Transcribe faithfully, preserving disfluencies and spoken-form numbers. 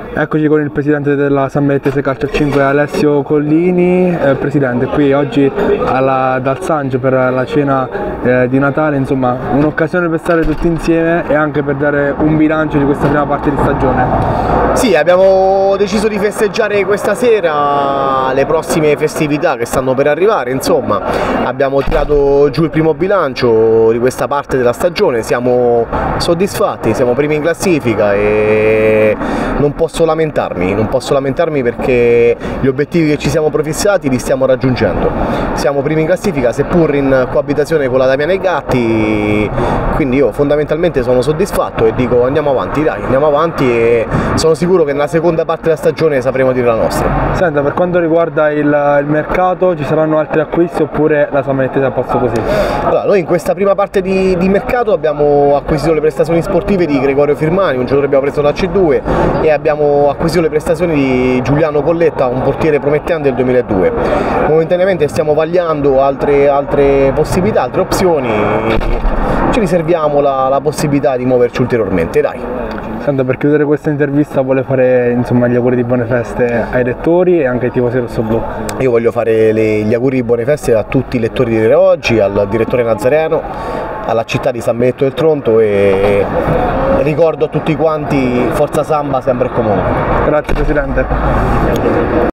Eccoci con il presidente della San Benedettese Calcio a cinque, Alessio Collini. Eh, presidente, qui oggi alla, dal Sangio per la cena eh, di Natale, insomma un'occasione per stare tutti insieme e anche per dare un bilancio di questa prima parte di stagione. Sì, abbiamo deciso di festeggiare questa sera le prossime festività che stanno per arrivare, insomma abbiamo tirato giù il primo bilancio di questa parte della stagione, siamo soddisfatti, siamo primi in classifica e non posso lamentarmi, non posso lamentarmi perché gli obiettivi che ci siamo prefissati li stiamo raggiungendo. Siamo primi in classifica, seppur in coabitazione con la Damiana e Gatti, quindi io fondamentalmente sono soddisfatto e dico andiamo avanti, dai, andiamo avanti e sono sicuro che nella seconda parte della stagione sapremo dire la nostra. Senta, per quanto riguarda il, il mercato, ci saranno altri acquisti oppure la San Benedettese è a posto così? Allora, noi in questa prima parte di, di mercato abbiamo acquisito le prestazioni sportive di Gregorio Firmani, un giocatore che abbiamo preso da C due, e abbiamo acquisito le prestazioni di Giuliano Colletta, un portiere promettente del duemiladue. Momentaneamente stiamo vagliando altre, altre possibilità, altre opzioni, ci riserviamo la, la possibilità di muoverci ulteriormente, dai. Senta, per chiudere questa intervista vuole fare insomma, gli auguri di buone feste ai lettori e anche ai tifosi rossoblù. Io voglio fare le, gli auguri di buone feste a tutti i lettori di Oggi, al direttore Nazareno, alla città di San Benedetto del Tronto e ricordo a tutti quanti Forza Samba sempre e comunque. Grazie Presidente.